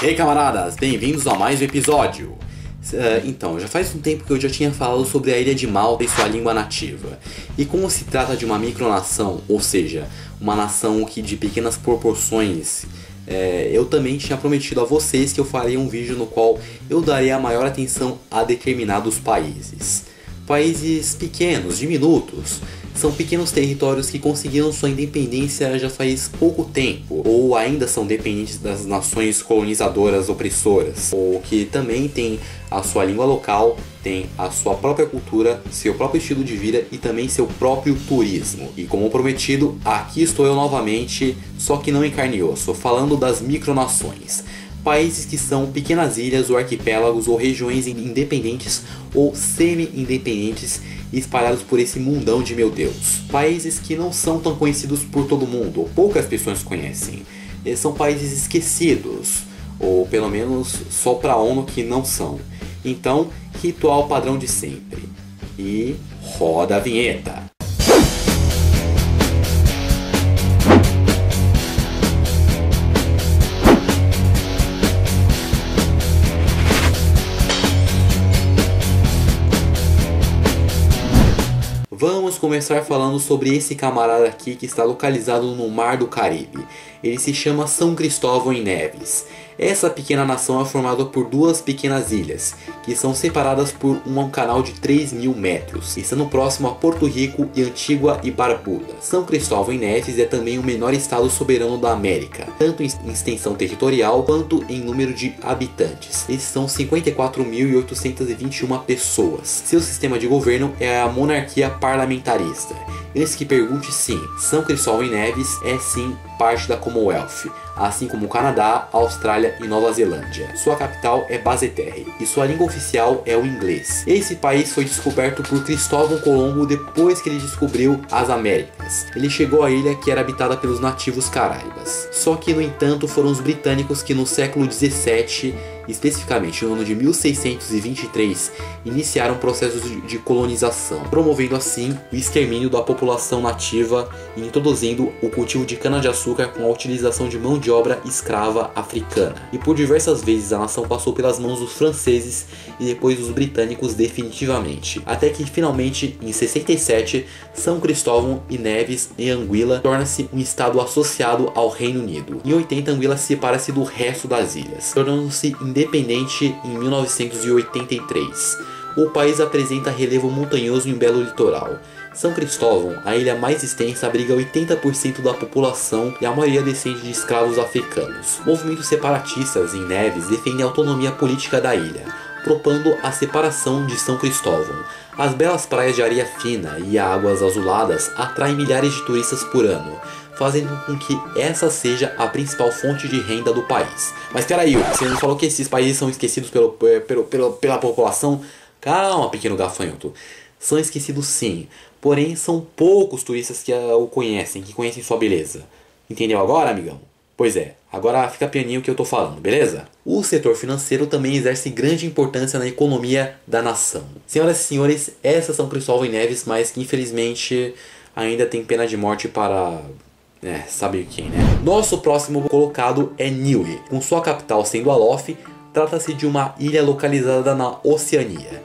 Hey camaradas, bem-vindos a mais um episódio. Então, já faz um tempo que eu já tinha falado sobre a ilha de Malta e sua língua nativa. E como se trata de uma micronação, ou seja, uma nação que de pequenas proporções, eu também tinha prometido a vocês que eu faria um vídeo no qual eu daria a maior atenção a determinados países. Países pequenos, diminutos. São pequenos territórios que conseguiram sua independência já faz pouco tempo, ou ainda são dependentes das nações colonizadoras opressoras, ou que também tem a sua língua local, tem a sua própria cultura, seu próprio estilo de vida e também seu próprio turismo. E como prometido, aqui estou eu novamente, só que não em carne e osso, falando das micronações. Países que são pequenas ilhas ou arquipélagos ou regiões independentes ou semi-independentes espalhados por esse mundão de meu Deus. Países que não são tão conhecidos por todo mundo, ou poucas pessoas conhecem. Eles são países esquecidos, ou pelo menos só para a ONU que não são. Então, ritual padrão de sempre. E roda a vinheta. Vamos começar falando sobre esse camarada aqui que está localizado no Mar do Caribe. Ele se chama São Cristóvão e Neves. Essa pequena nação é formada por duas pequenas ilhas, que são separadas por um canal de 3.000 metros, estando próximo a Porto Rico e Antígua e Barbuda. São Cristóvão e Neves é também o menor estado soberano da América, tanto em extensão territorial quanto em número de habitantes. Eles são 54.821 pessoas. Seu sistema de governo é a monarquia parlamentarista. Antes que pergunte, sim, São Cristóvão e Neves é sim parte da Commonwealth, assim como o Canadá, Austrália e Nova Zelândia. Sua capital é Basseterre e sua língua oficial é o inglês. Esse país foi descoberto por Cristóvão Colombo depois que ele descobriu as Américas. Ele chegou à ilha que era habitada pelos nativos caraibas. Só que, no entanto, foram os britânicos que no século 17, especificamente no ano de 1623, iniciaram processos de colonização, promovendo assim o extermínio da população nativa e introduzindo o cultivo de cana-de-açúcar com a utilização de mão de obra escrava africana. E por diversas vezes a nação passou pelas mãos dos franceses e depois dos britânicos definitivamente, até que finalmente em 67 São Cristóvão e Neves e Anguila torna-se um estado associado ao Reino Unido. Em 80 Anguila separa-se do resto das ilhas, tornando-se independente em 1983. O país apresenta relevo montanhoso e um belo litoral. São Cristóvão, a ilha mais extensa, abriga 80% da população e a maioria descende de escravos africanos. Movimentos separatistas em Neves defendem a autonomia política da ilha, propondo a separação de São Cristóvão. As belas praias de areia fina e águas azuladas atraem milhares de turistas por ano, fazendo com que essa seja a principal fonte de renda do país. Mas peraí, você não falou que esses países são esquecidos pela população? Calma, pequeno gafanhoto. São esquecidos sim, porém são poucos turistas que o conhecem, que conhecem sua beleza. Entendeu agora, amigão? Pois é, agora fica pianinho o que eu tô falando, beleza? O setor financeiro também exerce grande importância na economia da nação. Senhoras e senhores, essas são Cristóvão e Neves, mas que infelizmente ainda tem pena de morte para... sabe quem, né? Nosso próximo colocado é Niue. Com sua capital sendo Alof, trata-se de uma ilha localizada na Oceania,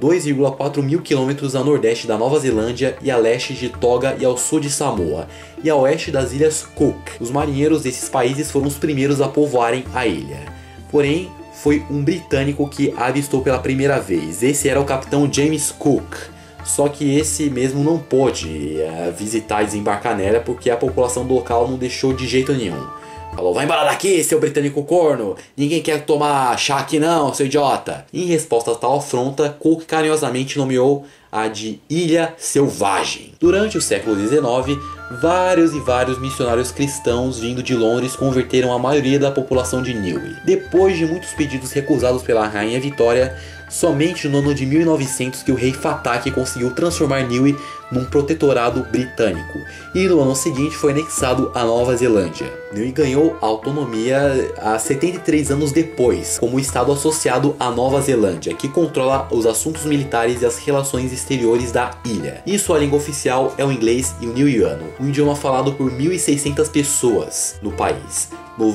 2,4 mil quilômetros a nordeste da Nova Zelândia e a leste de Tonga e ao sul de Samoa, e a oeste das ilhas Cook. Os marinheiros desses países foram os primeiros a povoarem a ilha. Porém, foi um britânico que a avistou pela primeira vez. Esse era o capitão James Cook. Só que esse mesmo não pôde visitar e desembarcar nela porque a população do local não deixou de jeito nenhum. Falou, vai embora daqui, seu britânico corno, ninguém quer tomar chá aqui não, seu idiota. Em resposta a tal afronta, Cook carinhosamente nomeou a de Ilha Selvagem. Durante o século XIX, vários missionários cristãos vindo de Londres converteram a maioria da população de Niue. Depois de muitos pedidos recusados pela rainha Vitória, somente no ano de 1900 que o rei Fataki conseguiu transformar Niue num protetorado britânico, e no ano seguinte foi anexado à Nova Zelândia. Niue ganhou autonomia há 73 anos depois, como estado associado à Nova Zelândia, que controla os assuntos militares e as relações exteriores da ilha. E sua língua oficial oficial é o inglês e o niuiano, um idioma falado por 1.600 pessoas no país.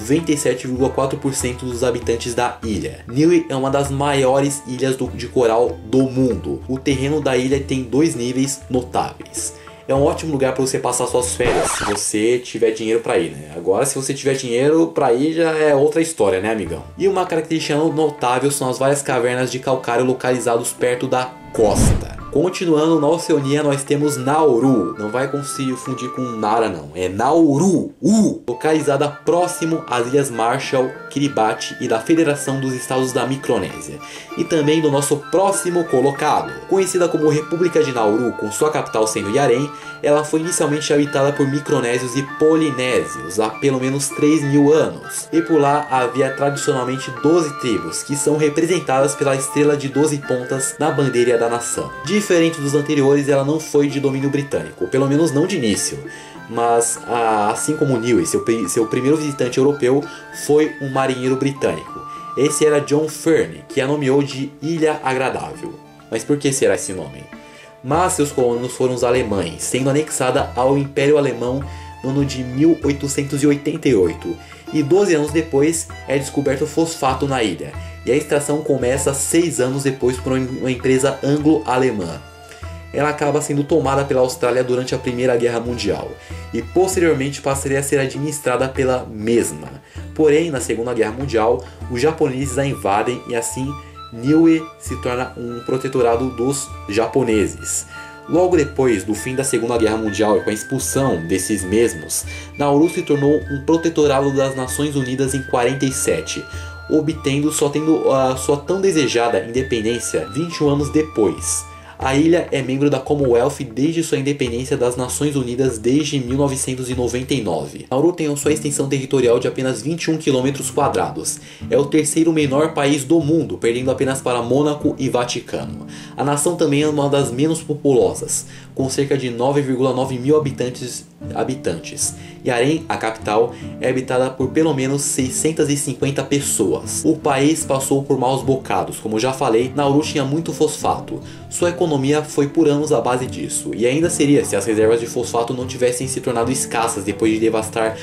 97,4% dos habitantes da ilha. Niue é uma das maiores ilhas de coral do mundo. O terreno da ilha tem 2 níveis notáveis. É um ótimo lugar para você passar suas férias, se você tiver dinheiro para ir, né? Agora, se você tiver dinheiro para ir, já é outra história, né, amigão? E uma característica notável são as várias cavernas de calcário localizadas perto da costa. Continuando, na Oceania nós temos Nauru. Não vai conseguir fundir com Nara não, é Nauru, localizada próximo às Ilhas Marshall, Kiribati e da Federação dos Estados da Micronésia. E também do nosso próximo colocado. Conhecida como República de Nauru, com sua capital sendo Yaren, ela foi inicialmente habitada por micronésios e polinésios há pelo menos 3.000 anos. E por lá havia tradicionalmente 12 tribos, que são representadas pela estrela de 12 pontas na bandeira da nação. Diferente dos anteriores, ela não foi de domínio britânico, pelo menos não de início. Mas, assim como Niue, seu primeiro visitante europeu foi um marinheiro britânico. Esse era John Ferne, que a nomeou de Ilha Agradável. Mas por que será esse nome? Mas seus colonos foram os alemães, sendo anexada ao Império Alemão no ano de 1888. E 12 anos depois é descoberto fosfato na ilha. E a extração começa 6 anos depois por uma empresa anglo-alemã. Ela acaba sendo tomada pela Austrália durante a Primeira Guerra Mundial e posteriormente passaria a ser administrada pela mesma. Porém, na Segunda Guerra Mundial, os japoneses a invadem e assim Niue se torna um protetorado dos japoneses. Logo depois do fim da Segunda Guerra Mundial e com a expulsão desses mesmos, Nauru se tornou um protetorado das Nações Unidas em 47, obtendo a sua tão desejada independência 21 anos depois. A ilha é membro da Commonwealth desde sua independência das Nações Unidas desde 1999. Nauru tem sua extensão territorial de apenas 21 km². É o terceiro menor país do mundo, perdendo apenas para Mônaco e Vaticano. A nação também é uma das menos populosas, com cerca de 9,9 mil habitantes. Yaren, a capital, é habitada por pelo menos 650 pessoas. O país passou por maus bocados, como já falei, Nauru tinha muito fosfato. Sua economia foi por anos à base disso, e ainda seria se as reservas de fosfato não tivessem se tornado escassas depois de devastar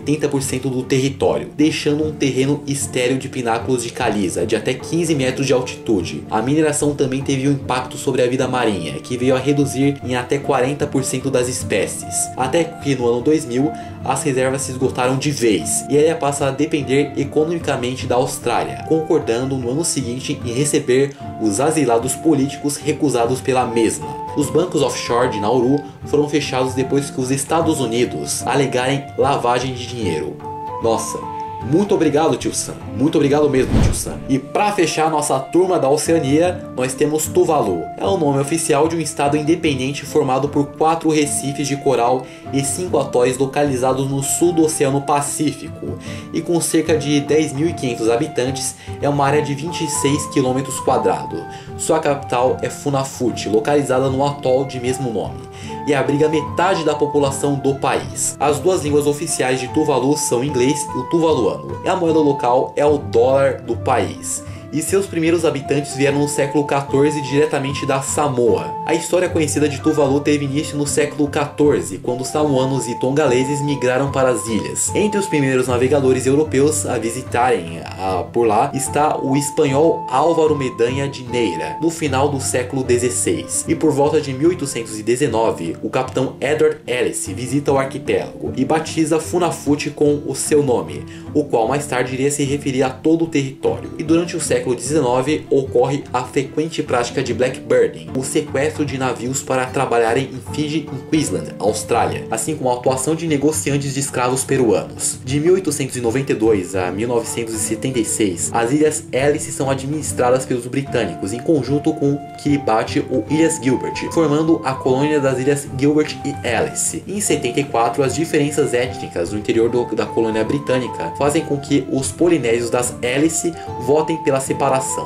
80% do território, deixando um terreno estéril de pináculos de caliza de até 15 metros de altitude. A mineração também teve um impacto sobre a vida marinha, que veio a reduzir em até 40% das espécies, até que no ano 2000 as reservas se esgotaram de vez e a ilha passa a depender economicamente da Austrália, concordando no ano seguinte em receber os asilados políticos recusados pela mesma. Os bancos offshore de Nauru foram fechados depois que os Estados Unidos alegarem lavagem de dinheiro. Nossa, muito obrigado, tio Sam. Muito obrigado mesmo, tio Sam. E para fechar nossa turma da Oceania, nós temos Tuvalu. É o nome oficial de um estado independente formado por 4 recifes de coral e 5 atóis localizados no sul do Oceano Pacífico. E com cerca de 10.500 habitantes, é uma área de 26 km². Sua capital é Funafuti, localizada no atol de mesmo nome, e abriga metade da população do país. As 2 línguas oficiais de Tuvalu são o inglês e o tuvaluano. E a moeda local é o dólar do país. E seus primeiros habitantes vieram no século XIV diretamente da Samoa. A história conhecida de Tuvalu teve início no século XIV, quando os samoanos e tongaleses migraram para as ilhas. Entre os primeiros navegadores europeus a visitarem por lá está o espanhol Álvaro Mendanha de Neira, no final do século XVI. E por volta de 1819, o capitão Edward Ellis visita o arquipélago e batiza Funafuti com o seu nome, o qual mais tarde iria se referir a todo o território. E durante o século XIX ocorre a frequente prática de blackbirding, o sequestro de navios para trabalharem em Fiji e Queensland, Austrália, assim como a atuação de negociantes de escravos peruanos. De 1892 a 1976, as Ilhas Ellice são administradas pelos britânicos em conjunto com Kiribati ou Ilhas Gilbert, formando a colônia das Ilhas Gilbert e Ellice. Em 74, as diferenças étnicas no interior da colônia britânica fazem com que os polinésios das Ellice votem pela separação.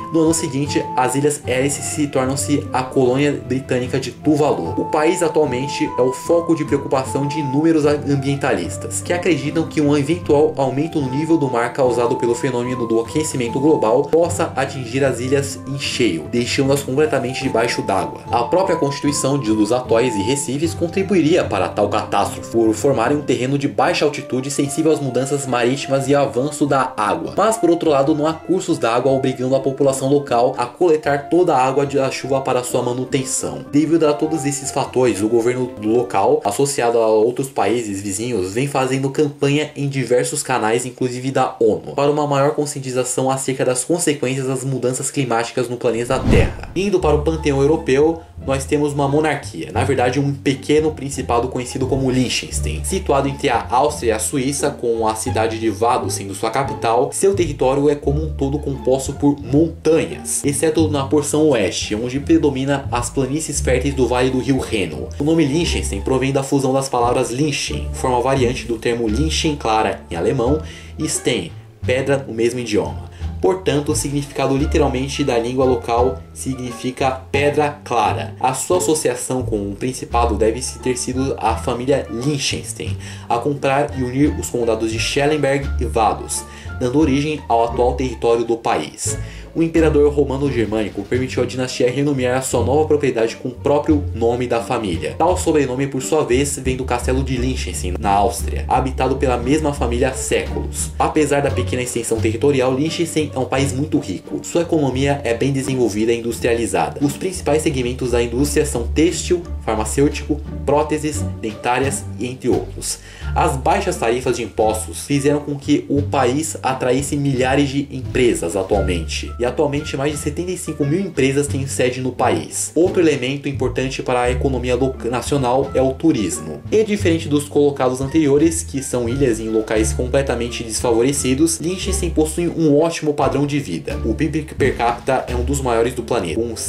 No ano seguinte, as Ilhas Hélice se tornam-se a colônia britânica de Tuvalu. O país atualmente é o foco de preocupação de inúmeros ambientalistas, que acreditam que um eventual aumento no nível do mar causado pelo fenômeno do aquecimento global possa atingir as ilhas em cheio, deixando-as completamente debaixo d'água. A própria constituição dos atóis e recifes contribuiria para tal catástrofe, por formarem um terreno de baixa altitude sensível às mudanças marítimas e ao avanço da água. Mas por outro lado, não há cursos d'água obrigando a população local a coletar toda a água da chuva para sua manutenção. Devido a todos esses fatores, o governo local, associado a outros países vizinhos, vem fazendo campanha em diversos canais, inclusive da ONU, para uma maior conscientização acerca das consequências das mudanças climáticas no planeta Terra. Indo para o panteão europeu, nós temos uma monarquia, na verdade um pequeno principado conhecido como Liechtenstein. Situado entre a Áustria e a Suíça, com a cidade de Vaduz sendo sua capital, seu território é como um todo composto por montanhas, exceto na porção oeste, onde predomina as planícies férteis do vale do rio Reno. O nome Liechtenstein provém da fusão das palavras Linchen, forma variante do termo Linchen clara em alemão, e Stein, pedra no mesmo idioma. Portanto, o significado literalmente da língua local significa pedra clara. A sua associação com o principado deve ter sido a família Liechtenstein, a comprar e unir os condados de Schellenberg e Vaduz, dando origem ao atual território do país. O imperador romano-germânico permitiu à dinastia renomear a sua nova propriedade com o próprio nome da família. Tal sobrenome, por sua vez, vem do castelo de Liechtenstein, na Áustria, habitado pela mesma família há séculos. Apesar da pequena extensão territorial, Liechtenstein é um país muito rico. Sua economia é bem desenvolvida e industrializada. Os principais segmentos da indústria são têxtil, farmacêutico, próteses, dentárias e entre outros. As baixas tarifas de impostos fizeram com que o país atraísse milhares de empresas atualmente. E atualmente mais de 75 mil empresas têm sede no país. Outro elemento importante para a economia nacional é o turismo. E diferente dos colocados anteriores, que são ilhas em locais completamente desfavorecidos, Liechtenstein possui um ótimo padrão de vida. O PIB per capita é um dos maiores do planeta, com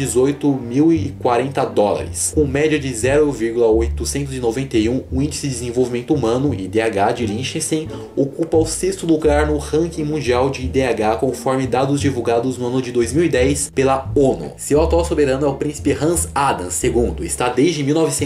118.040 dólares, com média de 0,891. O índice de desenvolvimento humano, IDH, de Liechtenstein ocupa o 6º lugar no ranking mundial de IDH, conforme dados divulgados no ano de 2010 pela ONU. Seu atual soberano é o príncipe Hans Adams II, está desde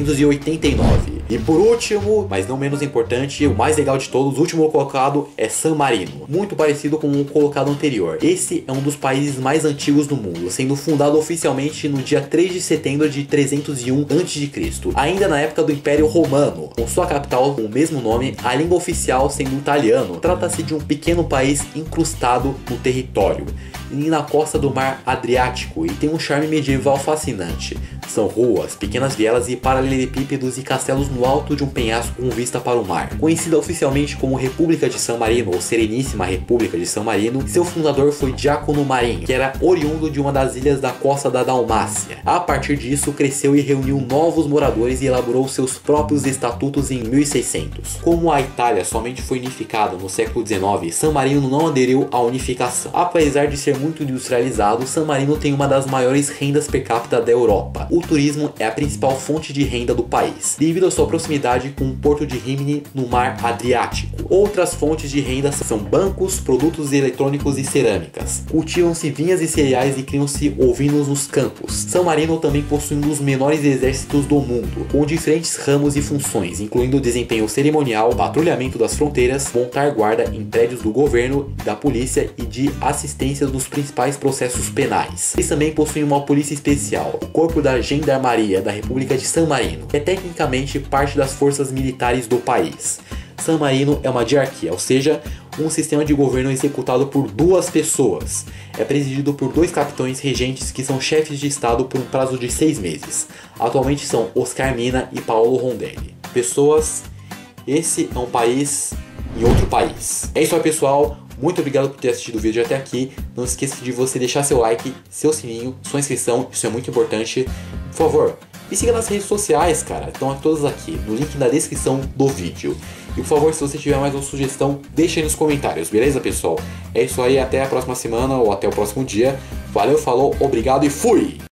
1989. E por último, mas não menos importante, o mais legal de todos, o último colocado é San Marino, muito parecido com o colocado anterior. Esse é um dos países mais antigos do mundo, sendo fundado oficialmente no dia 3 de setembro de 301 a.C., ainda na época do Império Romano, com sua capital com o mesmo nome, a língua oficial sendo o italiano. Trata-se de um pequeno país incrustado no território e na costa do mar Adriático, e tem um charme medieval fascinante. São ruas, pequenas vielas e paralelepípedos e castelos no alto de um penhasco com vista para o mar. Conhecida oficialmente como República de San Marino ou Sereníssima República de San Marino, seu fundador foi Giacomo Marin, que era oriundo de uma das ilhas da costa da Dalmácia. A partir disso, cresceu e reuniu novos moradores e elaborou seus próprios estatutos em 1600. Como a Itália somente foi unificada no século XIX, San Marino não aderiu à unificação. Apesar de ser muito industrializado, San Marino tem uma das maiores rendas per capita da Europa. O turismo é a principal fonte de renda do país, devido à sua proximidade com o porto de Rimini no mar Adriático. Outras fontes de renda são bancos, produtos eletrônicos e cerâmicas. Cultivam-se vinhas e cereais e criam-se ovinos nos campos. San Marino também possui um dos menores exércitos do mundo, com diferentes ramos e funções, incluindo o desempenho cerimonial, patrulhamento das fronteiras, montar guarda em prédios do governo, da polícia e de assistência dos principais processos penais. Eles também possuem uma polícia especial, o Corpo da Gendarmeria da República de San Marino, que é tecnicamente parte das forças militares do país. San Marino é uma diarquia, ou seja, um sistema de governo executado por 2 pessoas. É presidido por 2 capitães regentes que são chefes de estado por um prazo de 6 meses. Atualmente são Oscar Mina e Paolo Rondelli. Pessoas, esse é um país em outro país. É isso aí, pessoal. Muito obrigado por ter assistido o vídeo até aqui. Não esqueça de você deixar seu like, seu sininho, sua inscrição, isso é muito importante. Por favor, me siga nas redes sociais, cara. Estão todas aqui, no link na descrição do vídeo. E por favor, se você tiver mais uma sugestão, deixa aí nos comentários, beleza, pessoal? É isso aí, até a próxima semana ou até o próximo dia. Valeu, falou, obrigado e fui!